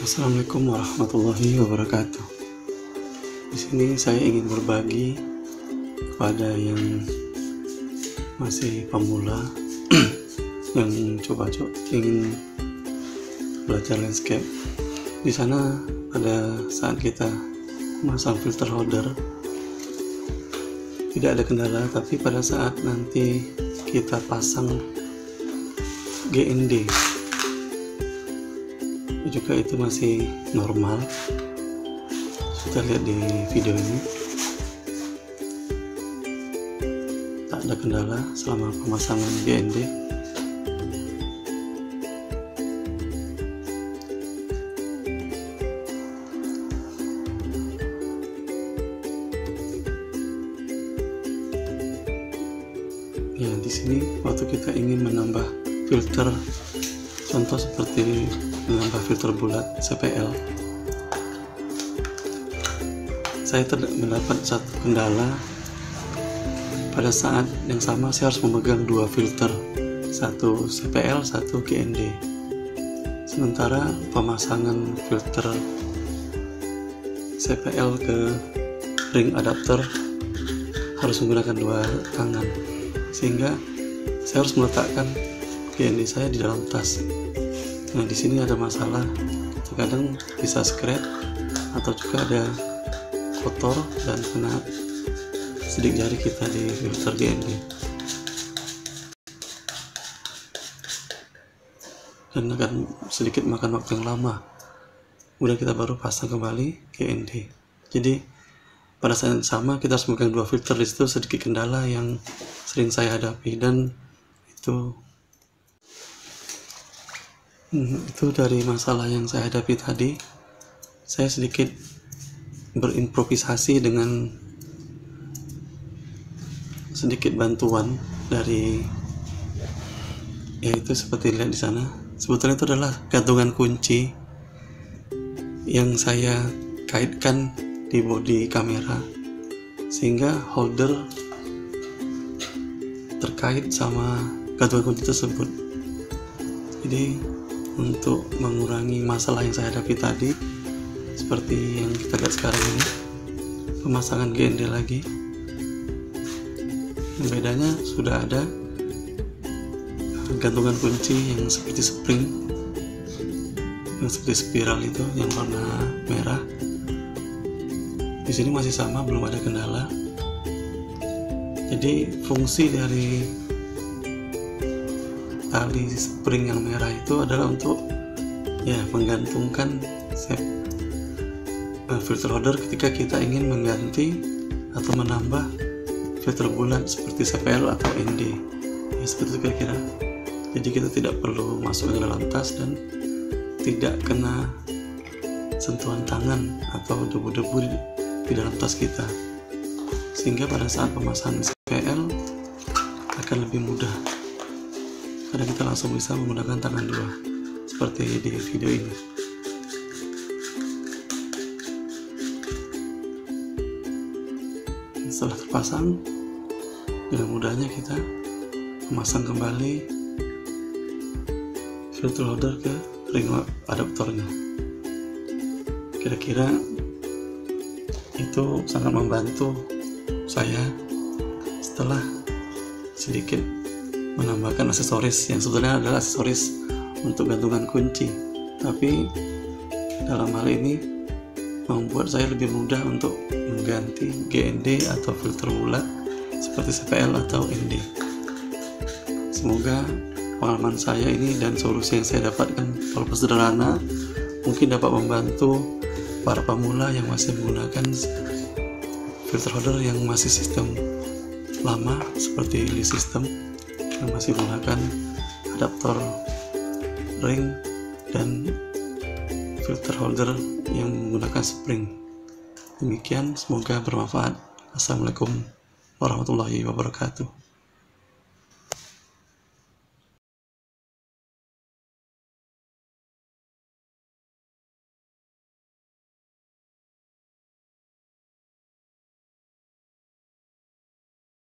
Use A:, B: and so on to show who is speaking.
A: Assalamualaikum warahmatullahi wabarakatuh. Di sini saya ingin berbagi kepada yang masih pemula yang coba-coba ingin belajar landscape. Di sana pada saat kita memasang filter holder tidak ada kendala, tapi pada saat nanti kita pasang GND juga itu masih normal. Kita lihat di video ini tak ada kendala selama pemasangan GND. Ya, di sini waktu kita ingin menambah filter, contoh seperti menambah filter bulat CPL, saya mendapat satu kendala. Pada saat yang sama saya harus memegang dua filter, satu CPL, satu GND. Sementara pemasangan filter CPL ke ring adapter harus menggunakan dua tangan, sehingga saya harus meletakkan GND saya di dalam tas. Nah, di sini ada masalah, terkadang bisa scratch atau juga ada kotor dan kena sidik jari kita di filter GND, dan akan sedikit makan waktu yang lama. Kemudian kita baru pasang kembali GND. Jadi pada saat yang sama kita harus memegang dua filter. Di situ sedikit kendala yang sering saya hadapi, dan itu dari masalah yang saya hadapi tadi. Saya sedikit berimprovisasi dengan sedikit bantuan dari, yaitu seperti lihat di sana. Sebetulnya itu adalah gantungan kunci yang saya kaitkan di bodi kamera, sehingga holder terkait sama gantungan kunci tersebut. Jadi untuk mengurangi masalah yang saya hadapi tadi, seperti yang kita lihat sekarang ini, pemasangan GND lagi. Bedanya sudah ada gantungan kunci yang seperti spring, yang seperti spiral itu yang warna merah. Di sini masih sama, belum ada kendala. Jadi fungsi dari tali spring yang merah itu adalah untuk menggantungkan filter holder ketika kita ingin mengganti atau menambah filter bulat seperti CPL atau ND. Ya, seperti itu kira-kira. Jadi kita tidak perlu masuk ke dalam tas dan tidak kena sentuhan tangan atau debu-debu di dalam tas kita, sehingga pada saat pemasangan CPL akan lebih mudah karena kita langsung bisa menggunakan tangan dua seperti di video ini. Setelah terpasang, dengan mudahnya kita memasang kembali filter holder ke ring adaptornya. Kira-kira itu sangat membantu saya setelah sedikit menambahkan aksesoris yang sebetulnya adalah aksesoris untuk gantungan kunci, tapi dalam hal ini membuat saya lebih mudah untuk mengganti GND atau filter bulat seperti CPL atau ND. Semoga pengalaman saya ini dan solusi yang saya dapatkan walaupun sederhana mungkin dapat membantu para pemula yang masih menggunakan filter holder yang masih sistem lama seperti Lee system, yang masih menggunakan adaptor ring dan filter holder yang menggunakan spring. Demikian, semoga bermanfaat. Assalamualaikum warahmatullahi wabarakatuh.